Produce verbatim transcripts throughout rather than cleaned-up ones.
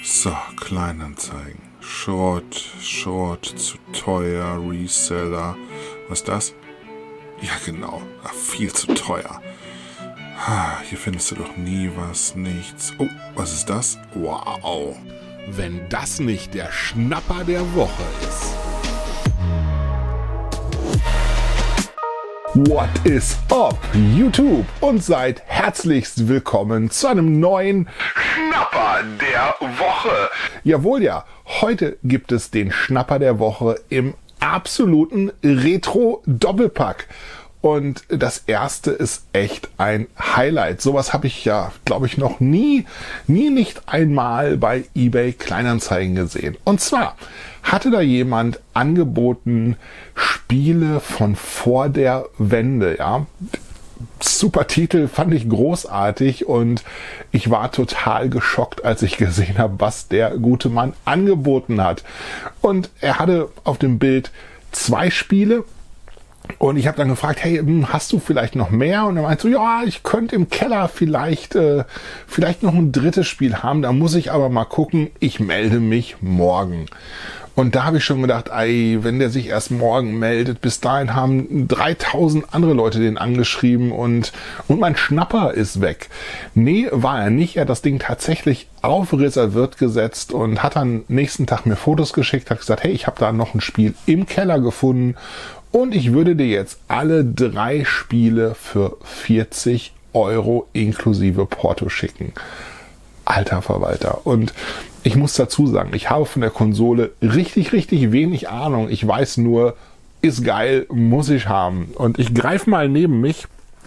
So, Kleinanzeigen. Schrott, Schrott, zu teuer, Reseller. Was ist das? Ja, genau. Ach, viel zu teuer. Hier findest du doch nie was, nichts. Oh, was ist das? Wow. Wenn das nicht der Schnapper der Woche ist. What is up, YouTube? Und seid herzlichst willkommen zu einem neuen Schnapper der Woche. Jawohl, ja. Heute gibt es den Schnapper der Woche im absoluten Retro-Doppelpack. Und das erste ist echt ein Highlight. Sowas habe ich ja, glaube ich, noch nie, nie nicht einmal bei eBay Kleinanzeigen gesehen. Und zwar hatte da jemand angeboten Spiele von vor der Wende, ja. Super Titel, fand ich großartig und ich war total geschockt, als ich gesehen habe, was der gute Mann angeboten hat. Und er hatte auf dem Bild zwei Spiele. Und ich habe dann gefragt, hey, hast du vielleicht noch mehr? Und er meinte so, ja, ich könnte im Keller vielleicht, äh, vielleicht noch ein drittes Spiel haben. Da muss ich aber mal gucken, ich melde mich morgen. Und da habe ich schon gedacht, ey, wenn der sich erst morgen meldet, bis dahin haben dreitausend andere Leute den angeschrieben und, und mein Schnapper ist weg. Nee, war er nicht. Er hat das Ding tatsächlich auf reserviert gesetzt und hat dann nächsten Tag mir Fotos geschickt, hat gesagt, hey, ich habe da noch ein Spiel im Keller gefunden. Und ich würde dir jetzt alle drei Spiele für vierzig Euro inklusive Porto schicken. Alter Verwalter. Und ich muss dazu sagen, ich habe von der Konsole richtig, richtig wenig Ahnung. Ich weiß nur, ist geil, muss ich haben. Und ich greife mal neben mich.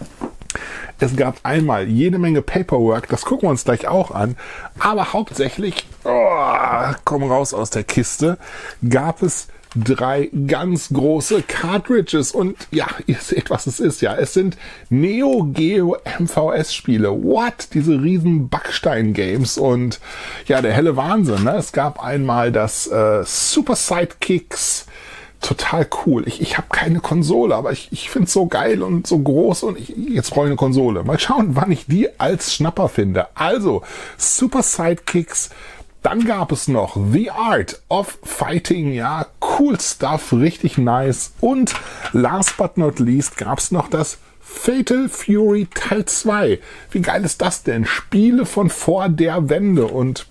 Es gab einmal jede Menge Paperwork, das gucken wir uns gleich auch an. Aber hauptsächlich, oh, komm raus aus der Kiste, gab es drei ganz große Cartridges und ja, ihr seht, was es ist, ja. Es sind Neo Geo M V S-Spiele. What? Diese riesen Backstein-Games und ja, der helle Wahnsinn, ne? Es gab einmal das äh, Super Sidekicks. Total cool. Ich, ich habe keine Konsole, aber ich, ich finde es so geil und so groß und ich, jetzt brauche ich eine Konsole. Mal schauen, wann ich die als Schnapper finde. Also, Super Sidekicks. Dann gab es noch The Art of Fighting, ja, cool stuff, richtig nice. Und last but not least gab es noch das Fatal Fury Teil zwei. Wie geil ist das denn? Spiele von vor der Wende und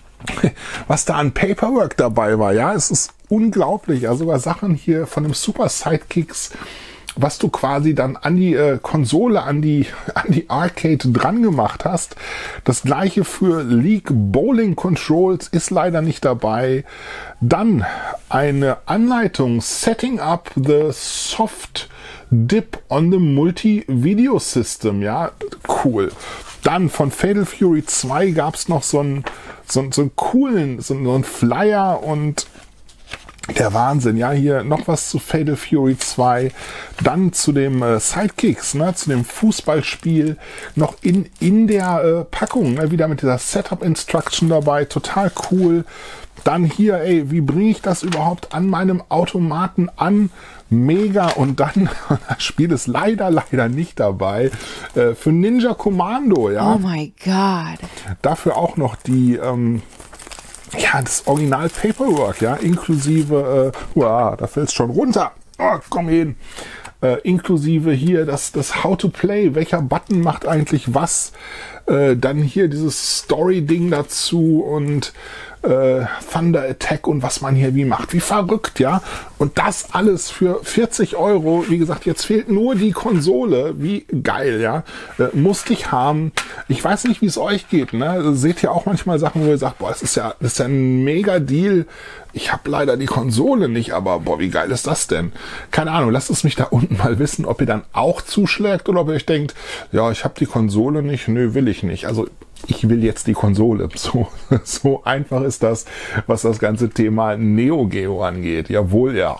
was da an Paperwork dabei war, ja, es ist unglaublich. Ja, sogar Sachen hier von dem Super Sidekicks, was du quasi dann an die äh, Konsole, an die, an die Arcade dran gemacht hast. Das gleiche für League Bowling Controls ist leider nicht dabei. Dann eine Anleitung Setting up the Soft Dip on the Multi-Video System. Ja, cool. Dann von Fatal Fury zwei gab es noch so einen, so, so einen coolen, so einen Flyer und der Wahnsinn, ja, hier noch was zu Fatal Fury zwei, dann zu dem äh, Sidekicks, ne, zu dem Fußballspiel, noch in, in der äh, Packung, ne, wieder mit dieser Setup-Instruction dabei, total cool. Dann hier, ey, wie bringe ich das überhaupt an meinem Automaten an? Mega. Und dann, das Spiel ist leider, leider nicht dabei, äh, für Ninja Commando, ja. Oh my God. Dafür auch noch die, ähm, ja, das Original Paperwork, ja, inklusive, äh, uah, da fällt es schon runter. Oh, komm hin. Äh, inklusive hier das, das How to Play, welcher Button macht eigentlich was. Äh, dann hier dieses Story-Ding dazu und äh, Thunder Attack und was man hier wie macht. Wie verrückt, ja. Und das alles für vierzig Euro. Wie gesagt, jetzt fehlt nur die Konsole. Wie geil, ja. Äh, musste ich haben. Ich weiß nicht, wie es euch geht, ne. Seht ihr auch manchmal Sachen, wo ihr sagt, boah, das ist ja, das ist ja ein mega Deal. Ich habe leider die Konsole nicht, aber boah, wie geil ist das denn? Keine Ahnung, lasst es mich da unten mal wissen, ob ihr dann auch zuschlägt oder ob ihr euch denkt, ja, ich habe die Konsole nicht, nö, will ich nicht. Also ich will jetzt die Konsole. So, so einfach ist das, was das ganze Thema Neo Geo angeht. Jawohl, ja.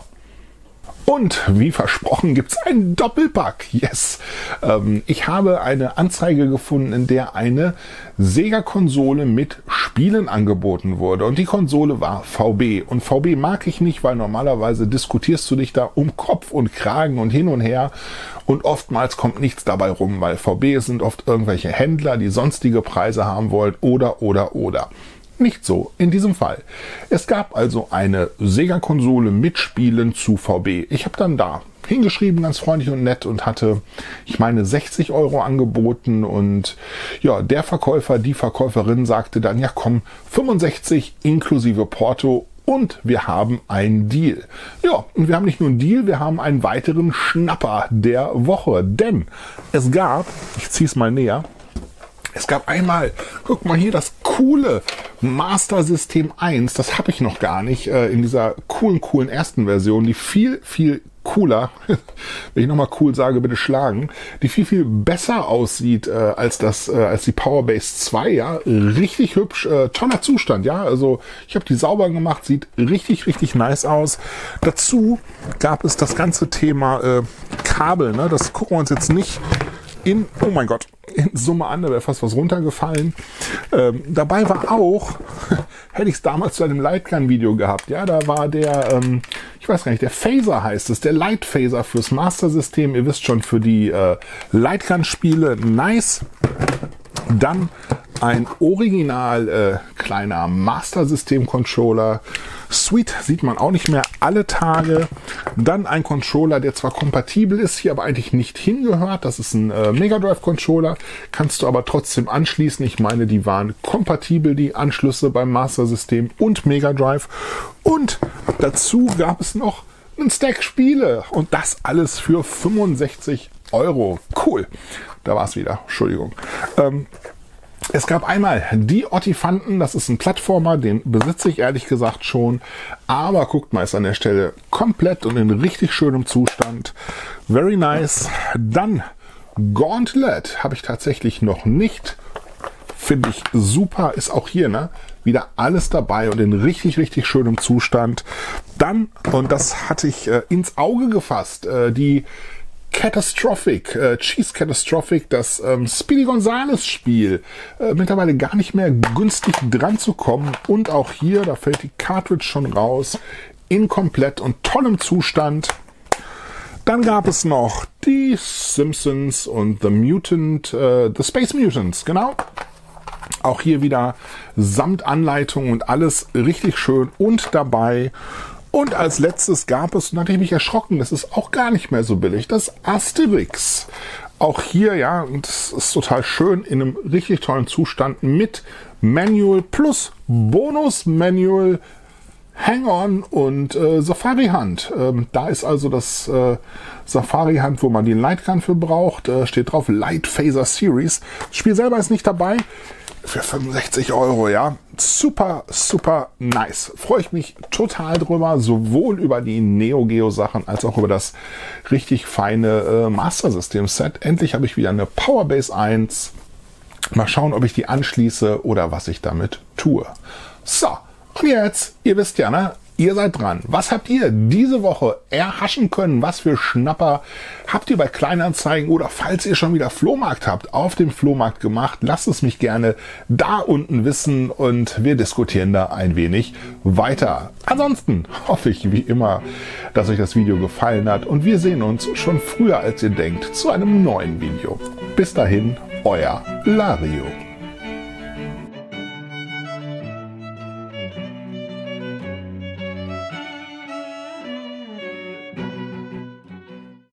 Und wie versprochen gibt's einen Doppelpack. Yes! Ähm, ich habe eine Anzeige gefunden, in der eine Sega-Konsole mit Spielen angeboten wurde. Und die Konsole war V B. Und V B mag ich nicht, weil normalerweise diskutierst du dich da um Kopf und Kragen und hin und her. Und oftmals kommt nichts dabei rum, weil V B sind oft irgendwelche Händler, die sonstige Preise haben wollen oder, oder, oder. nicht so in diesem Fall. Es gab also eine Sega-Konsole mit Spielen zu V B. Ich habe dann da hingeschrieben, ganz freundlich und nett, und hatte, ich meine, sechzig Euro angeboten, und ja, der Verkäufer, die Verkäuferin sagte dann, ja komm, fünfundsechzig inklusive Porto, und wir haben einen Deal. Ja, und wir haben nicht nur einen Deal, wir haben einen weiteren Schnapper der Woche, denn es gab, ich ziehe es mal näher, es gab einmal, guck mal hier, das coole Master System eins, das habe ich noch gar nicht, äh, in dieser coolen, coolen ersten Version, die viel, viel cooler, wenn ich nochmal cool sage, bitte schlagen, die viel, viel besser aussieht äh, als das, äh, als die Powerbase zwei, ja, richtig hübsch, äh, toller Zustand, ja, also ich habe die sauber gemacht, sieht richtig, richtig nice aus. Dazu gab es das ganze Thema äh, Kabel, ne, das gucken wir uns jetzt nicht in, oh mein Gott, in Summe an, da wäre fast was runtergefallen. Ähm, dabei war auch, hätte ich es damals zu einem Lightgun-Video gehabt, ja, da war der, ähm, ich weiß gar nicht, der Phaser heißt es, der Light Phaser fürs Master-System, ihr wisst schon, für die äh, Lightgun-Spiele, nice. Dann ein original äh, kleiner Master-System-Controller. Sweet, sieht man auch nicht mehr alle Tage. Dann ein Controller, der zwar kompatibel ist, hier aber eigentlich nicht hingehört. Das ist ein äh, Mega Drive Controller. Kannst du aber trotzdem anschließen. Ich meine, die waren kompatibel, die Anschlüsse beim Master System und Mega Drive. Und dazu gab es noch einen Stack Spiele. Und das alles für fünfundsechzig Euro. Cool. Da war es wieder. Entschuldigung. Ähm, Es gab einmal die Ottifanten, das ist ein Plattformer, den besitze ich ehrlich gesagt schon, aber guckt mal, ist an der Stelle komplett und in richtig schönem Zustand. Very nice. Dann Gauntlet habe ich tatsächlich noch nicht. Finde ich super, ist auch hier, ne, wieder alles dabei und in richtig, richtig schönem Zustand. Dann, und das hatte ich äh, ins Auge gefasst, äh, die Catastrophic, äh, Cheese Catastrophic, das ähm, Speedy Gonzales Spiel, äh, mittlerweile gar nicht mehr günstig dran zu kommen, und auch hier, da fällt die Cartridge schon raus, in komplett und tollem Zustand. Dann gab es noch die Simpsons und The Mutant, äh, The Space Mutants, genau. Auch hier wieder samt Anleitung und alles richtig schön und dabei. Und als letztes gab es, und da hatte ich mich erschrocken, das ist auch gar nicht mehr so billig, das Asterix. Auch hier, ja, das ist total schön, in einem richtig tollen Zustand mit Manual plus Bonus-Manual, Hang-On und äh, Safari-Hand. Ähm, da ist also das äh, Safari-Hand, wo man die Lightgun für braucht. Äh, steht drauf Light Phaser Series. Das Spiel selber ist nicht dabei. Für fünfundsechzig Euro, ja. Super, super nice. Freue ich mich total drüber, sowohl über die Neo Geo Sachen als auch über das richtig feine äh, Master System Set. Endlich habe ich wieder eine Powerbase eins. Mal schauen, ob ich die anschließe oder was ich damit tue. So, und jetzt, ihr wisst ja, ne? Ihr seid dran. Was habt ihr diese Woche erhaschen können? Was für Schnapper habt ihr bei Kleinanzeigen oder falls ihr schon wieder Flohmarkt habt, auf dem Flohmarkt gemacht? Lasst es mich gerne da unten wissen und wir diskutieren da ein wenig weiter. Ansonsten hoffe ich wie immer, dass euch das Video gefallen hat und wir sehen uns schon früher als ihr denkt zu einem neuen Video. Bis dahin, euer Lario.